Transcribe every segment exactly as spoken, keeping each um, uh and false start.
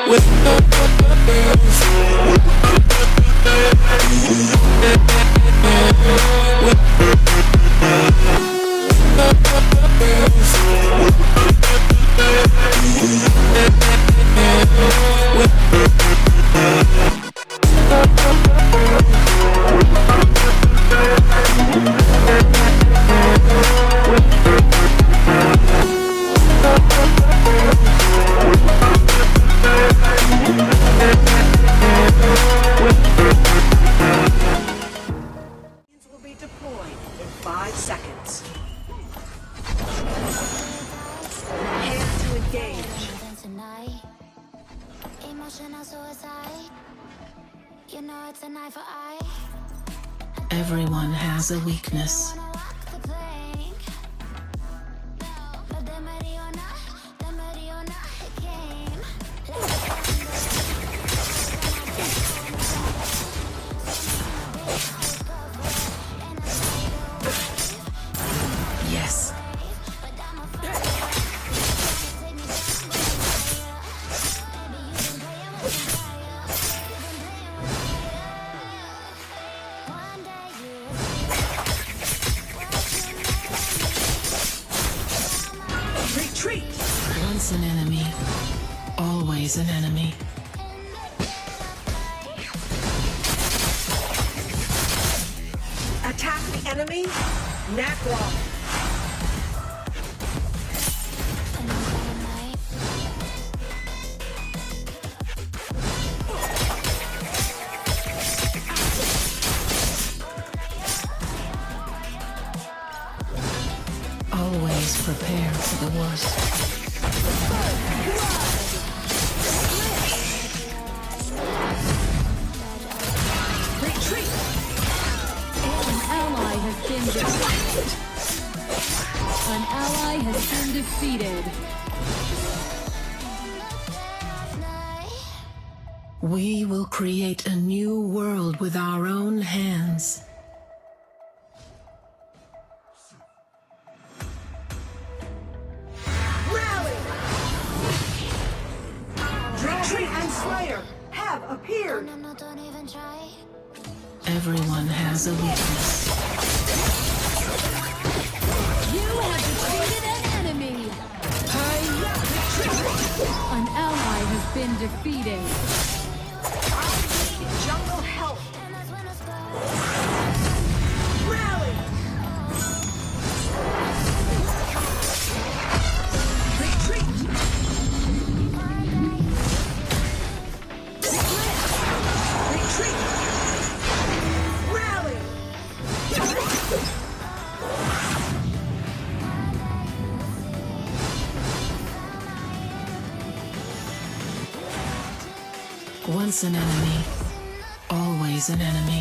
Everyone has a weakness. Yes. Once an enemy, always an enemy. Attack the enemy, Nacloth. Always prepare for the worst. Retreat! An ally has been defeated. An ally has been defeated. We will create a new world with our own hands. Retreat and Slayer have appeared. Everyone has a weakness. You have defeated an enemy. An ally has been defeated. I need jungle help. Rally! Retreat! Retreat! Rally! Once an enemy, always an enemy.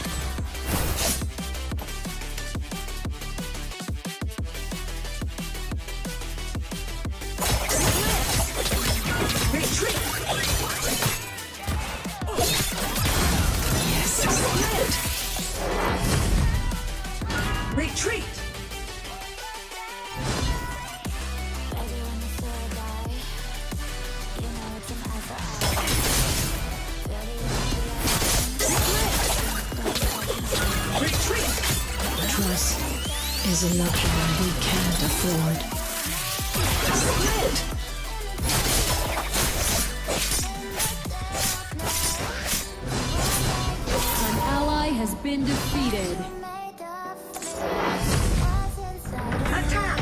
Retreat! Yes. Retreat! Trust is a luxury we can't afford. An ally has been defeated. Attack!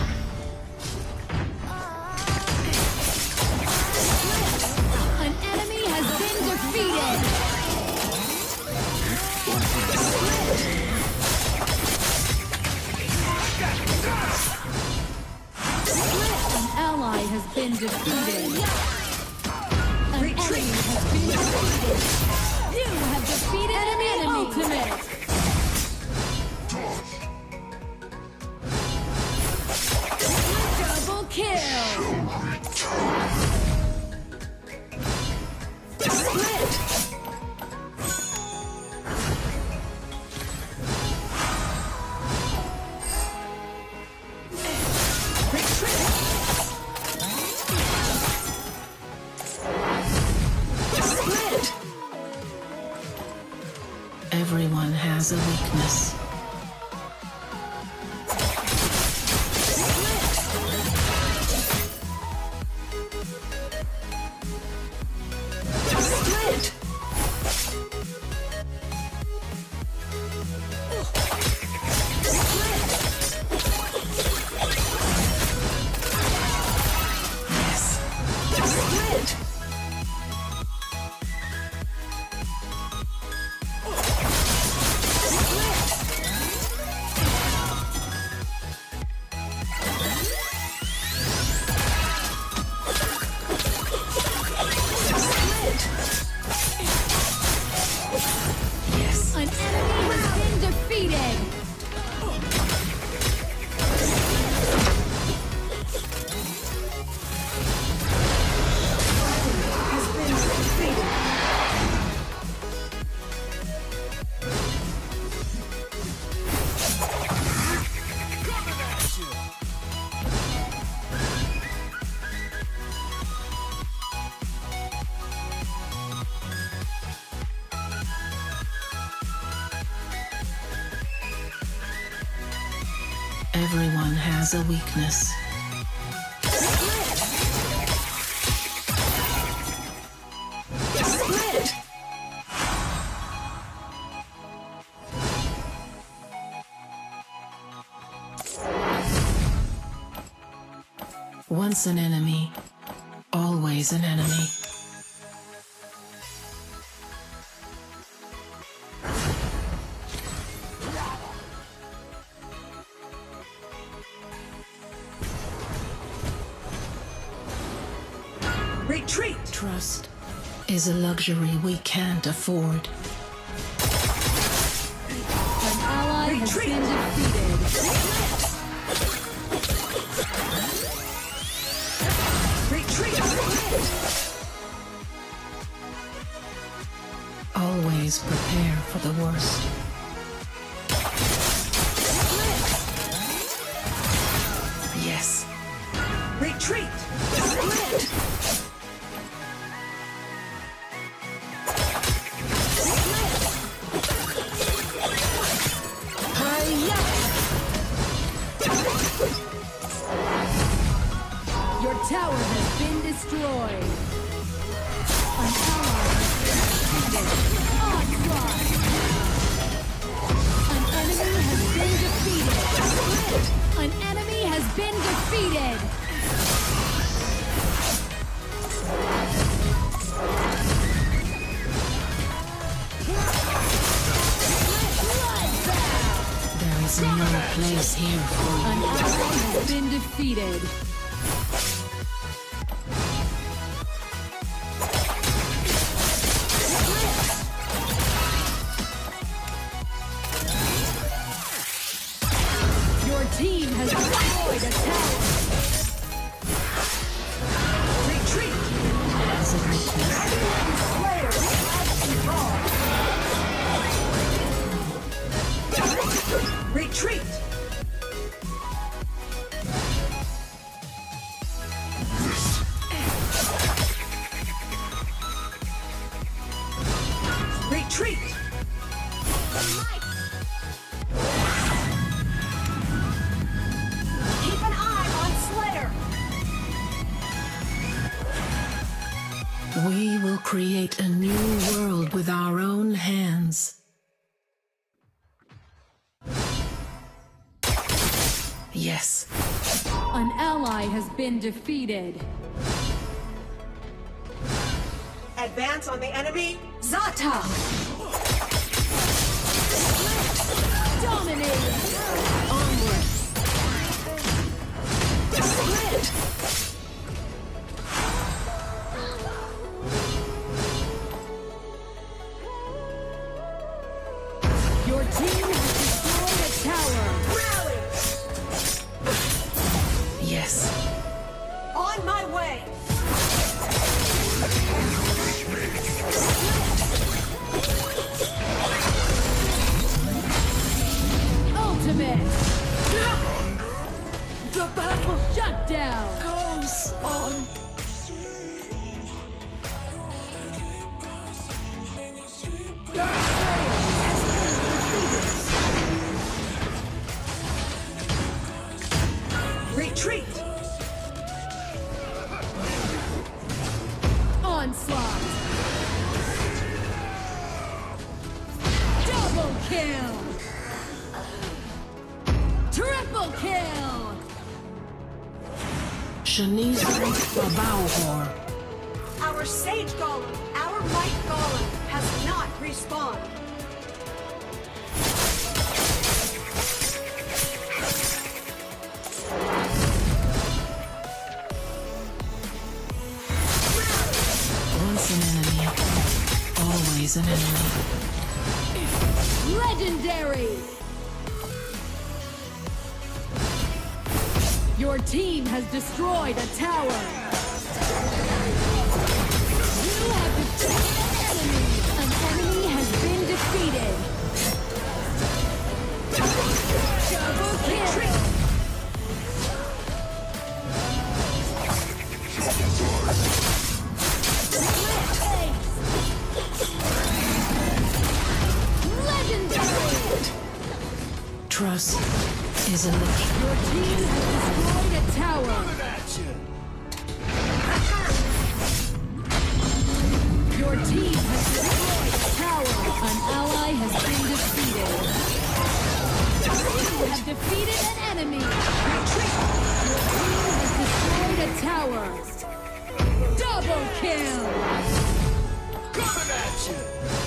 An enemy has been defeated. An ally has been defeated. An enemy has been defeated. You have defeated an enemy. Ultimate. Double kill. has a weakness. Split! Yes. Split! Yes. An enemy has been defeated. Has been defeated. Everyone has a weakness. Split! Once an enemy, always an enemy. Retreat! Trust is a luxury we can't afford. An ally has Retreat. been defeated. Retreat! Always prepare for the worst. Yes. Retreat! Split! Your tower has been destroyed. An ally has been defeated. Onslaught. An enemy has been defeated. An enemy has been defeated. There is no place here for An you. ally has been defeated. Your team has destroyed a tower. Retreat! Has a weakness. Slayer has evolved. Retreat! Retreat! Keep an eye on Slayer! We will create a new world with our own hands. Yes. An ally has been defeated. Advance on the enemy! Zata! Dominating. Onward! Split! Your team has destroyed a tower. Rally! Yes. On my way! Ultimate. The battle Shut down. goes on! Dark Slayer has been defeated! onslaught! Double kill! Triple kill! Shanice Babauhor. Our Sage Golem, our Light Golem, has not respawned. Once an enemy, always an enemy. Legendary! Your team has destroyed a tower. You have defeated an enemy. An enemy has been defeated. Double kill. Legendary! Trust is a luxury. Your team has destroyed a tower. Your team has destroyed a tower. An ally has been defeated. You have defeated an enemy. Your team has destroyed a tower. Double kill. Coming at you!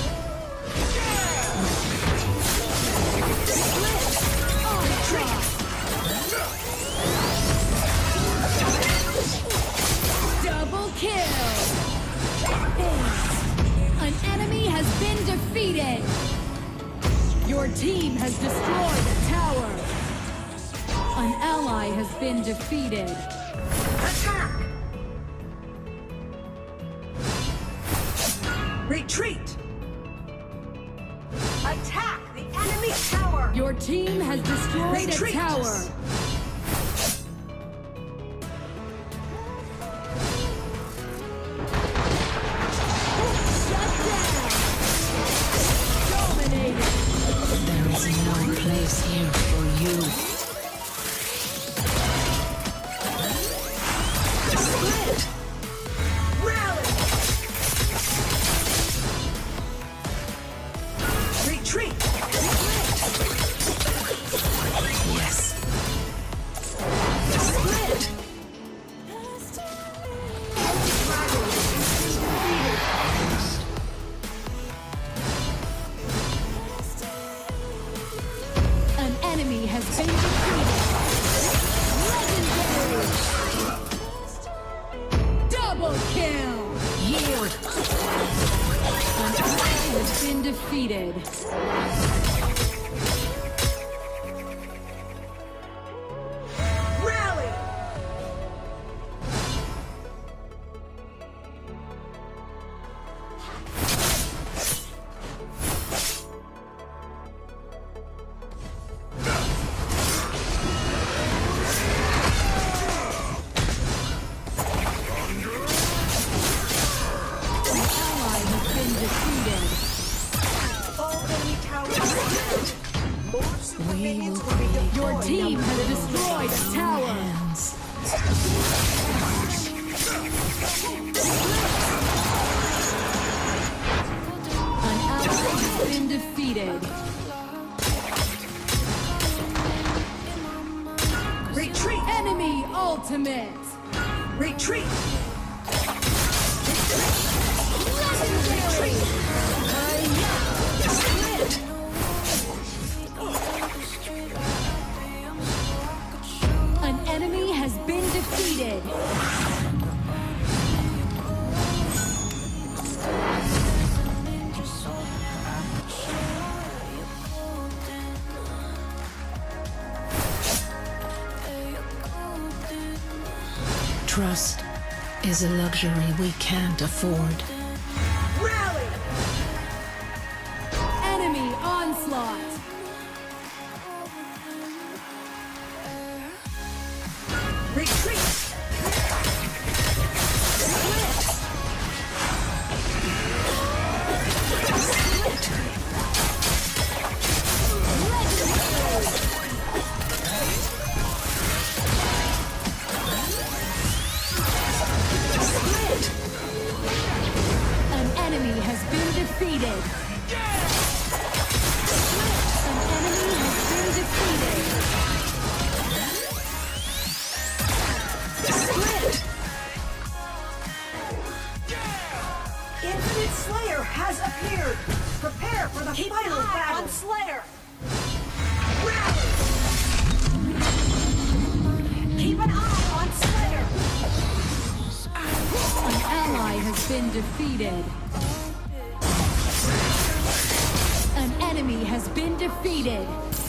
Double kill! Ace. An enemy has been defeated! Your team has destroyed a tower! An ally has been defeated. Attack! Retreat! Attack the enemy tower! Your team has destroyed Retreat. a tower! Shut down! Dominated! There is no place here for you. Split! Rally! Retreat! Yes. Split! An enemy has been defeated! Legendary! Double kill! Yield. An ally has been defeated. Rally! An ally has been defeated. All enemy towers down. More super We minions will will be create Your deployed. team has destroyed a tower. Hands. An ally has been defeated. Retreat! Enemy ultimate. Retreat! Legendary. Split! An enemy has been defeated. Trust is a luxury we can't afford. Rally! Enemy onslaught. Retreat! Split! Split! Infinite Slayer has appeared. Prepare for the Keep final an eye battle. on Slayer. Keep an eye on Slayer. An ally has been defeated. An enemy has been defeated.